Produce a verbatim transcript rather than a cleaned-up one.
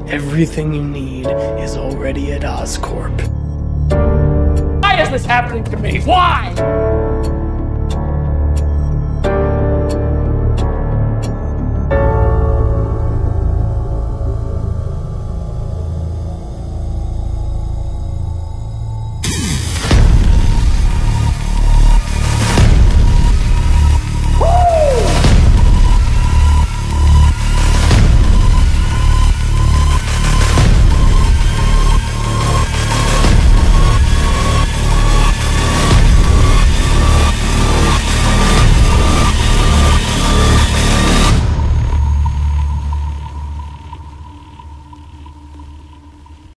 Everything you need is already at Oscorp. Why is this happening to me? Why?